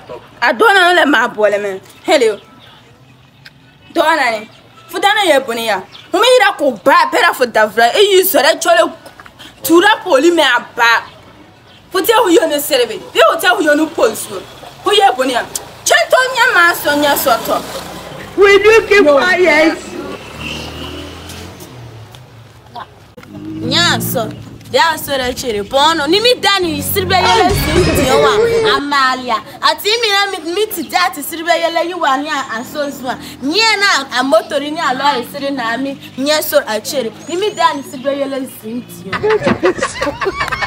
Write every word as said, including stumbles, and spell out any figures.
laptop. I don't know let my boy man. Hello. Don't I? For dana ye bonia. Who made a go back better for Davra? E you so that cholo to that poly me a back. For tell you on the survey. They will tell you on the post. Who ye bonia? Chant on your master on your sort of. Will you keep quiet? Yeah, so. Yeah, so that cherry bono. Nimi Danny is still by your Amalia. I think me meet to that is still by you one year and so on. Near now, a motor in your law is sitting at me. Yes, so a cherry. Nimi Danny is still by your